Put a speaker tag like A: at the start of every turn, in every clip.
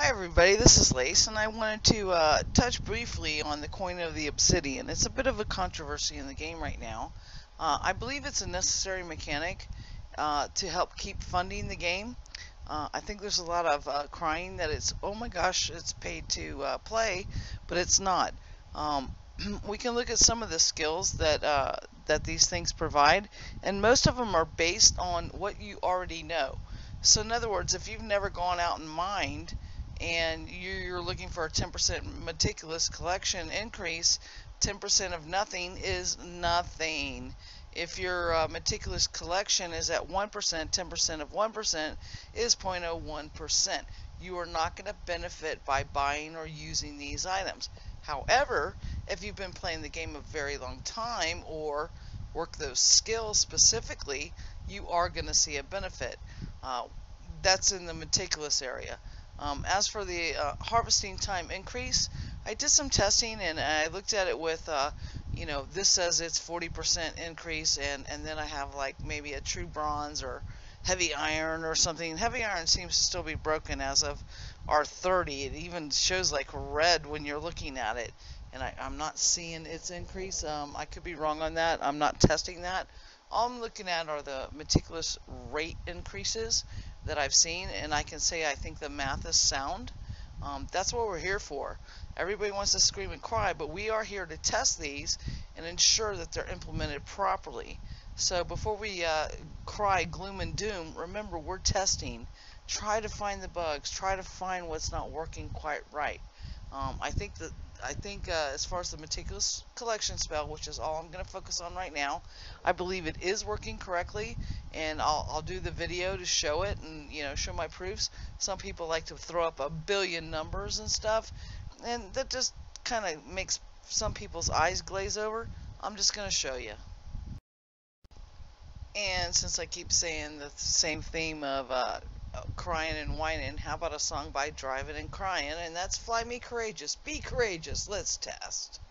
A: Hi everybody, this is Lace, and I wanted to touch briefly on the coin of the Obsidian. It's a bit of a controversy in the game right now. I believe it's a necessary mechanic to help keep funding the game. I think there's a lot of crying that it's, oh my gosh, it's paid to play, but it's not. We can look at some of the skills that these things provide, and most of them are based on what you already know. So in other words, if you've never gone out and mined, and you're looking for a 10% meticulous collection increase, 10% of nothing is nothing. If your meticulous collection is at 1%, 10% of 1% is 0.01%. You are not going to benefit by buying or using these items. However, if you've been playing the game a very long time or work those skills specifically, you are going to see a benefit. That's in the meticulous area. As for the harvesting time increase, I did some testing and I looked at it with, this says it's 40% increase, and then I have like maybe a true bronze or heavy iron or something. Heavy iron seems to still be broken as of R30. It even shows like red when you're looking at it, and I'm not seeing its increase. I could be wrong on that. I'm not testing that. All I'm looking at are the meticulous rate increases that I've seen, and I can say I think the math is sound. That's what we're here for. Everybody wants to scream and cry, but we are here to test these and ensure that they're implemented properly. So before we cry gloom and doom, remember we're testing. Try to find the bugs. Try to find what's not working quite right. I think as far as the meticulous collection spell, which is all I'm going to focus on right now, I believe it is working correctly, and I'll do the video to show it and show my proofs. Some people like to throw up a billion numbers and stuff, and that just kind of makes some people's eyes glaze over. I'm just going to show you. And since I keep saying the same theme of crying and whining, how about a song by Driving and Crying? And that's Fly Me Courageous. Be courageous. Let's test.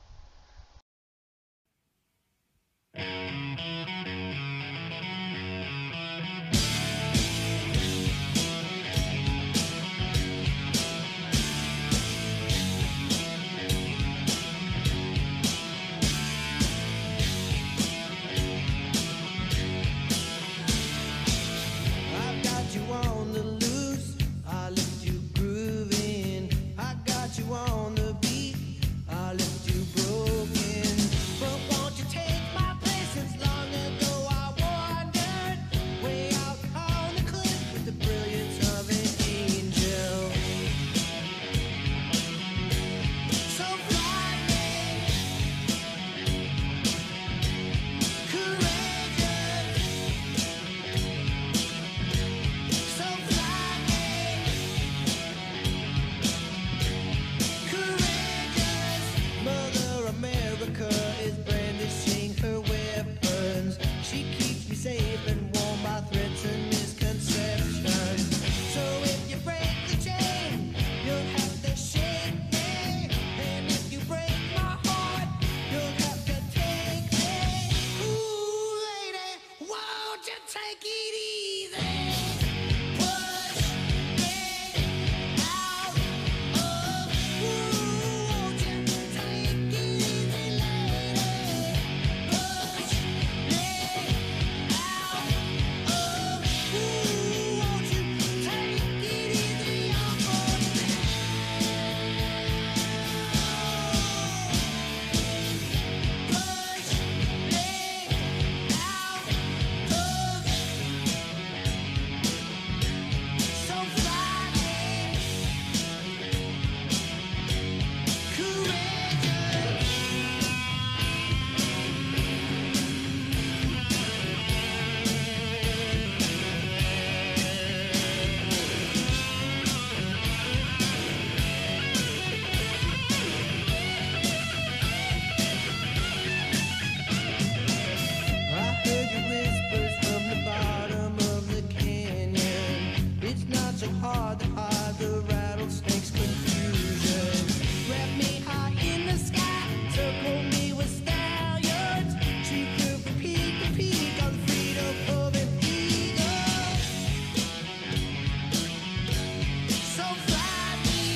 B: So fly me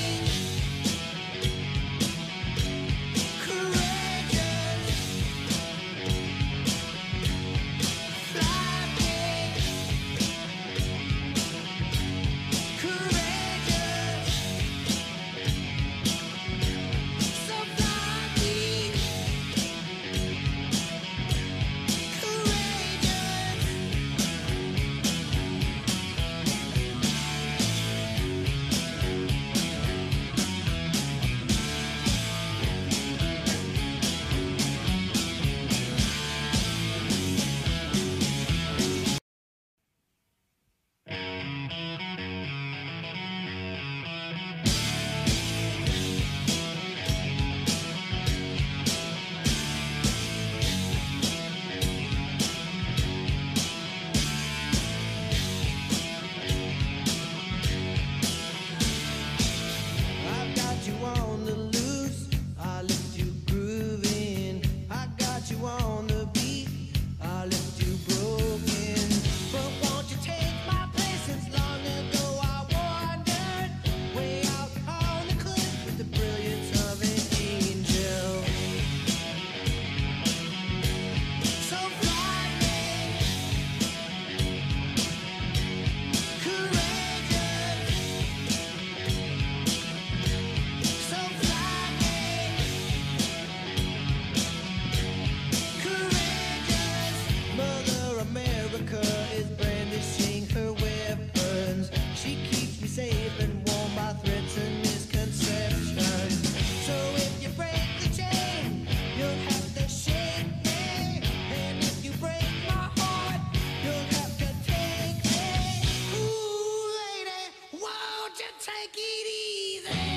B: Take it easy.